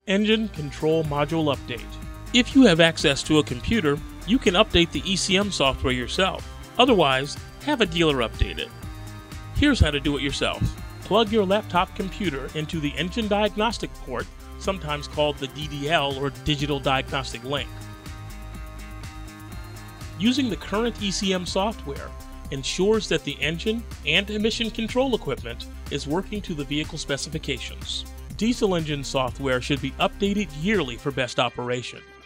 Engine Control Module Update. If you have access to a computer, you can update the ECM software yourself. Otherwise, have a dealer update it. Here's how to do it yourself. Plug your laptop computer into the engine diagnostic port, sometimes called the DDL or Digital Diagnostic Link. Using the current ECM software ensures that the engine and emission control equipment is working to the vehicle specifications. Diesel engine software should be updated yearly for best operation.